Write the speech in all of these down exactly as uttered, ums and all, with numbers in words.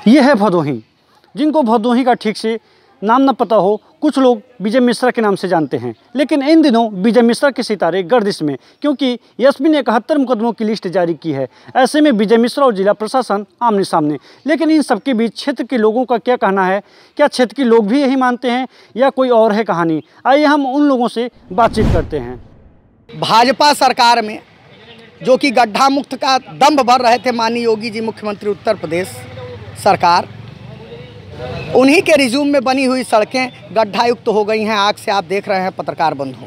ये है भदोही। जिनको भदोही का ठीक से नाम न पता हो, कुछ लोग विजय मिश्रा के नाम से जानते हैं, लेकिन इन दिनों विजय मिश्रा के सितारे गर्दिश में, क्योंकि एसपी ने इकहत्तर मुकदमों की लिस्ट जारी की है। ऐसे में विजय मिश्रा और जिला प्रशासन आमने सामने। लेकिन इन सबके बीच क्षेत्र के लोगों का क्या कहना है? क्या क्षेत्र के लोग भी यही मानते हैं या कोई और है कहानी? आइए हम उन लोगों से बातचीत करते हैं। भाजपा सरकार में जो कि गड्ढा मुक्त का दम्भ भर रहे थे माननीय योगी जी मुख्यमंत्री उत्तर प्रदेश सरकार, उन्हीं के रिज्यूम में बनी हुई सड़कें गड्ढा युक्त हो गई हैं। आग से आप देख रहे हैं पत्रकार बंधु,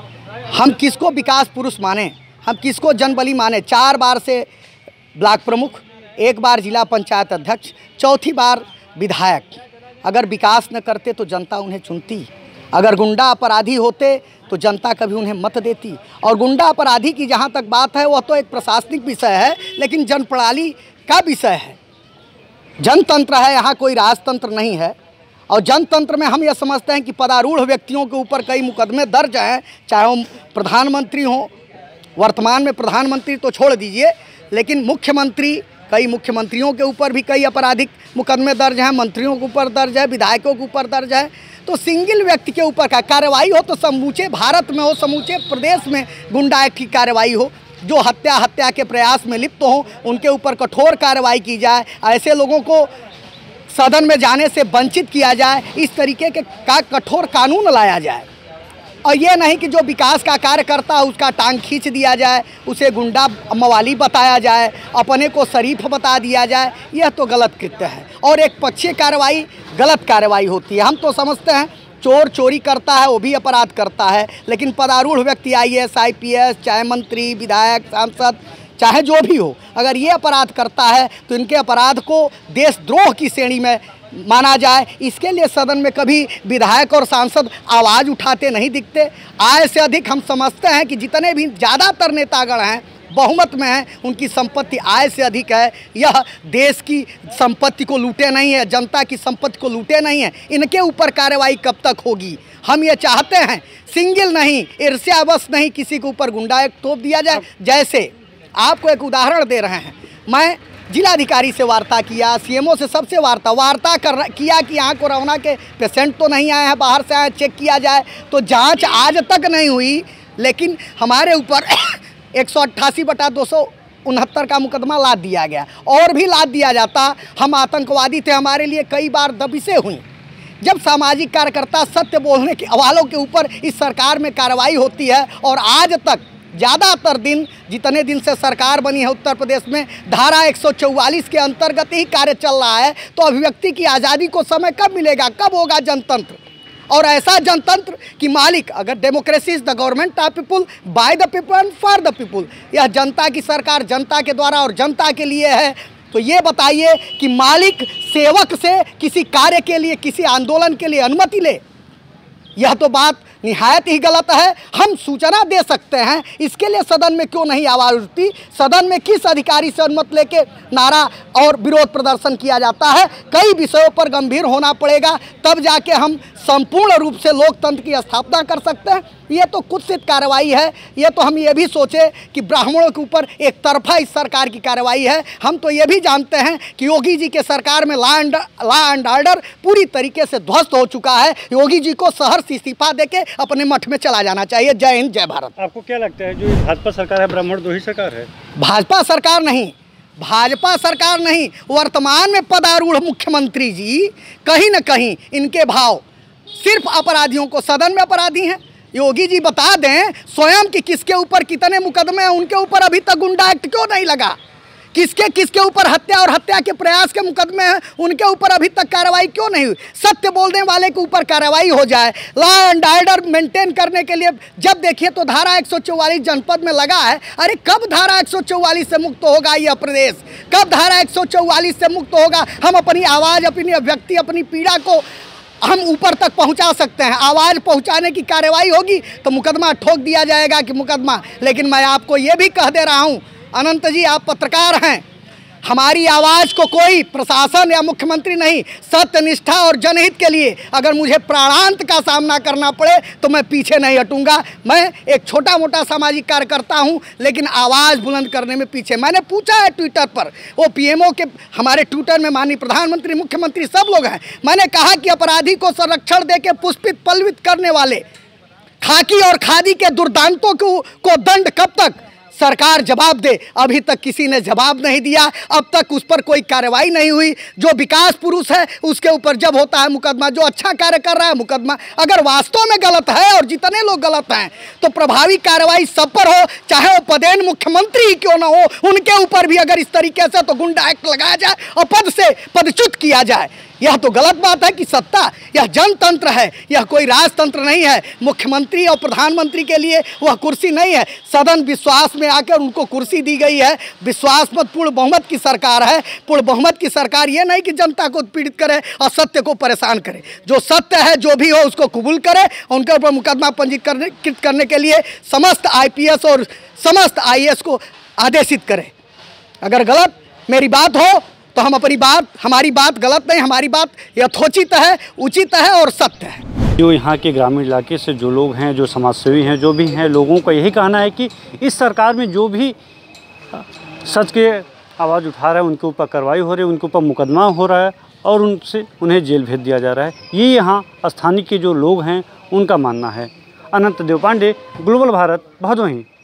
हम किसको विकास पुरुष माने, हम किसको जनबली माने? चार बार से ब्लॉक प्रमुख, एक बार जिला पंचायत अध्यक्ष, चौथी बार विधायक। अगर विकास न करते तो जनता उन्हें चुनती, अगर गुंडा अपराधी होते तो जनता कभी उन्हें मत देती। और गुंडा अपराधी की जहाँ तक बात है वह तो एक प्रशासनिक विषय है, लेकिन जनप्रणाली का विषय है। जनतंत्र है, यहाँ कोई राजतंत्र नहीं है। और जनतंत्र में हम यह समझते हैं कि पदारूढ़ व्यक्तियों के ऊपर कई मुकदमे दर्ज हैं, चाहे वो प्रधानमंत्री हों, वर्तमान में प्रधानमंत्री तो छोड़ दीजिए, लेकिन मुख्यमंत्री, कई मुख्यमंत्रियों के ऊपर भी कई आपराधिक मुकदमे दर्ज हैं, मंत्रियों के ऊपर दर्ज है, विधायकों के ऊपर दर्ज है। तो सिंगल व्यक्ति के ऊपर का कार्रवाई हो तो समूचे भारत में हो, समूचे प्रदेश में गुंडा एक्ट की कार्रवाई हो। जो हत्या हत्या के प्रयास में लिप्त हों उनके ऊपर कठोर कार्रवाई की जाए, ऐसे लोगों को सदन में जाने से वंचित किया जाए, इस तरीके के का कठोर कानून लाया जाए। और ये नहीं कि जो विकास का कार्य करता है उसका टांग खींच दिया जाए, उसे गुंडा मवाली बताया जाए, अपने को शरीफ बता दिया जाए। यह तो गलत कृत्य है और एक पक्षीय कार्रवाई गलत कार्रवाई होती है। हम तो समझते हैं चोर चोरी करता है वो भी अपराध करता है, लेकिन पदारूढ़ व्यक्ति I A S I P S, चाहे मंत्री, विधायक, सांसद, चाहे जो भी हो, अगर ये अपराध करता है तो इनके अपराध को देशद्रोह की श्रेणी में माना जाए। इसके लिए सदन में कभी विधायक और सांसद आवाज़ उठाते नहीं दिखते। आय से अधिक हम समझते हैं कि जितने भी ज़्यादातर नेतागण हैं बहुमत में हैं, उनकी संपत्ति आय से अधिक है। यह देश की संपत्ति को लूटे नहीं है, जनता की संपत्ति को लूटे नहीं है। इनके ऊपर कार्रवाई कब तक होगी? हम ये चाहते हैं सिंगल नहीं, ईर्ष्यावश नहीं, किसी के ऊपर गुंडा एक थोप दिया जाए। जैसे आपको एक उदाहरण दे रहे हैं, मैं जिलाधिकारी से वार्ता किया, सीएमओ से सबसे वार्ता वार्ता कर किया कि यहाँ कोरोना के पेशेंट तो नहीं आए हैं, बाहर से आए, चेक किया जाए। तो जाँच आज तक नहीं हुई, लेकिन हमारे ऊपर एक सौ अट्ठासी बटा दो सौ उनहत्तर का मुकदमा लाद दिया गया। और भी लाद दिया जाता, हम आतंकवादी थे, हमारे लिए कई बार दबिशें हुई। जब सामाजिक कार्यकर्ता सत्य बोलने के वालों के ऊपर इस सरकार में कार्रवाई होती है, और आज तक ज़्यादातर दिन, जितने दिन से सरकार बनी है उत्तर प्रदेश में, धारा एक सौ चौवालीस के अंतर्गत ही कार्य चल रहा है, तो अभिव्यक्ति की आज़ादी को समय कब मिलेगा? कब होगा जनतंत्र? और ऐसा जनतंत्र कि मालिक, अगर democracy is the government of people, by the people and for the people, यह जनता की सरकार जनता के द्वारा और जनता के लिए है, तो ये बताइए कि मालिक सेवक से किसी कार्य के लिए, किसी आंदोलन के लिए अनुमति ले? यह तो बात निहायत ही गलत है। हम सूचना दे सकते हैं, इसके लिए सदन में क्यों नहीं आवाज़ उठती? सदन में किस अधिकारी से अनुमति लेके नारा और विरोध प्रदर्शन किया जाता है? कई विषयों पर गंभीर होना पड़ेगा, तब जाके हम संपूर्ण रूप से लोकतंत्र की स्थापना कर सकते हैं। ये तो कुत्सित कार्रवाई है। ये तो हम ये भी सोचे कि ब्राह्मणों के ऊपर एक तरफा इस सरकार की कार्रवाई है। हम तो ये भी जानते हैं कि योगी जी के सरकार में law and law and order पूरी तरीके से ध्वस्त हो चुका है। योगी जी को शहर से इस्तीफा देके अपने मठ में चला जाना चाहिए। जय हिंद, जय भारत। आपको क्या लगता है, जो भाजपा सरकार है ब्राह्मण द्रोही सरकार है? भाजपा सरकार नहीं, भाजपा सरकार नहीं, वर्तमान में पदारूढ़ मुख्यमंत्री जी कहीं न कहीं इनके भाव सिर्फ अपराधियों को, सदन में अपराधी हैं। योगी जी बता दें स्वयं कि किसके ऊपर कितने मुकदमे हैं, उनके ऊपर अभी तक गुंडा एक्ट क्यों नहीं लगा? किसके किसके ऊपर हत्या और हत्या के प्रयास के मुकदमे हैं, उनके ऊपर अभी तक कार्रवाई क्यों नहीं हुई? सत्य बोलने वाले के ऊपर कार्रवाई हो जाए। लॉ एंड ऑर्डर मेंटेन करने के लिए जब देखिए तो धारा एक सौ चौवालीस जनपद में लगा है। अरे कब धारा एक सौ चौवालीस से मुक्त होगा यह प्रदेश? कब धारा एक सौ चौवालीस से मुक्त होगा? हम अपनी आवाज़, अपनी अभिव्यक्ति, अपनी पीड़ा को हम ऊपर तक पहुंचा सकते हैं। आवाज़ पहुंचाने की कार्रवाई होगी तो मुकदमा ठोक दिया जाएगा कि मुकदमा। लेकिन मैं आपको ये भी कह दे रहा हूं, अनंत जी आप पत्रकार हैं, हमारी आवाज़ को कोई प्रशासन या मुख्यमंत्री नहीं, सत्यनिष्ठा और जनहित के लिए अगर मुझे प्राणांत का सामना करना पड़े तो मैं पीछे नहीं हटूंगा। मैं एक छोटा मोटा सामाजिक कार्यकर्ता हूं, लेकिन आवाज़ बुलंद करने में पीछे। मैंने पूछा है ट्विटर पर, वो पीएमओ के हमारे ट्विटर में माननीय प्रधानमंत्री, मुख्यमंत्री सब लोग हैं। मैंने कहा कि अपराधी को संरक्षण देके पुष्पित पल्वित करने वाले खाकी और खादी के दुर्दांतों को, को दंड कब तक सरकार जवाब दे। अभी तक किसी ने जवाब नहीं दिया, अब तक उस पर कोई कार्रवाई नहीं हुई। जो विकास पुरुष है उसके ऊपर जब होता है मुकदमा, जो अच्छा कार्य कर रहा है मुकदमा। अगर वास्तव में गलत है और जितने लोग गलत हैं तो प्रभावी कार्रवाई सब पर हो, चाहे वो पदेन मुख्यमंत्री ही क्यों ना हो, उनके ऊपर भी अगर इस तरीके से तो गुंडा एक्ट लगाया जाए और पद से पदच्युत किया जाए। यह तो गलत बात है कि सत्ता यह जनतंत्र है, यह कोई राजतंत्र नहीं है। मुख्यमंत्री और प्रधानमंत्री के लिए वह कुर्सी नहीं है। सदन विश्वास में आकर उनको कुर्सी दी गई है। विश्वास मत पूर्ण बहुमत की सरकार है। पूर्ण बहुमत की सरकार ये नहीं कि जनता को पीड़ित करे और सत्य को परेशान करे। जो सत्य है जो भी हो उसको कबूल करे, उनके ऊपर मुकदमा पंजीकृत करने के लिए समस्त आई पी एस और समस्त आई ए एस को आदेशित करे। अगर गलत मेरी बात हो तो हम अपनी बात, हमारी बात गलत नहीं, हमारी बात यथोचित है, उचित है और सत्य है। जो यहाँ के ग्रामीण इलाके से जो लोग हैं, जो समाजसेवी हैं, जो भी हैं, लोगों का यही कहना है कि इस सरकार में जो भी सच के आवाज़ उठा रहा है उनके ऊपर कार्रवाई हो रही है, उनके ऊपर मुकदमा हो रहा है और उनसे उन्हें जेल भेज दिया जा रहा है। ये यहाँ स्थानीय के जो लोग हैं उनका मानना है। अनंत देवपांडे, ग्लोबल भारत, भदोही।